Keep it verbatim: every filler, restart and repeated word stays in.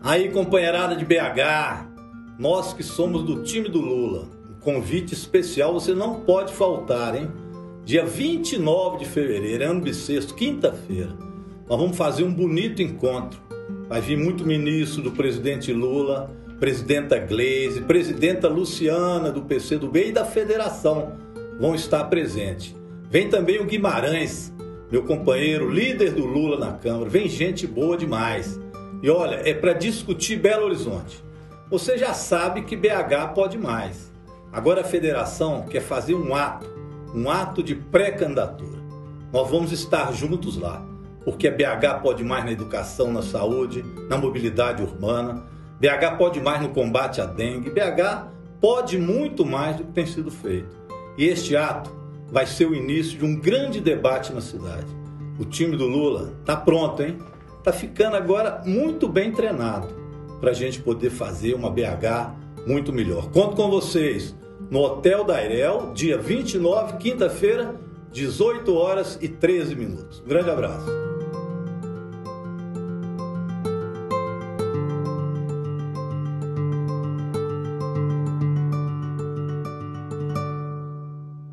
Aí, companheirada de B H, nós que somos do time do Lula, um convite especial você não pode faltar, hein? Dia vinte e nove de fevereiro, ano bissexto, quinta-feira, nós vamos fazer um bonito encontro. Vai vir muito ministro do presidente Lula, presidenta Gleisi, presidenta Luciana do P C do B e da Federação vão estar presentes. Vem também o Guimarães, meu companheiro, líder do Lula na Câmara. Vem gente boa demais. E olha, é para discutir Belo Horizonte. Você já sabe que B H pode mais. Agora a Federação quer fazer um ato, um ato de pré-candidatura. Nós vamos estar juntos lá, porque a B H pode mais na educação, na saúde, na mobilidade urbana. B H pode mais no combate à dengue. B H pode muito mais do que tem sido feito. E este ato vai ser o início de um grande debate na cidade. O time do Lula está pronto, hein? Está ficando agora muito bem treinado para a gente poder fazer uma B H muito melhor. Conto com vocês no Hotel Dairel, dia vinte e nove, quinta-feira, dezoito horas e treze minutos. Um grande abraço.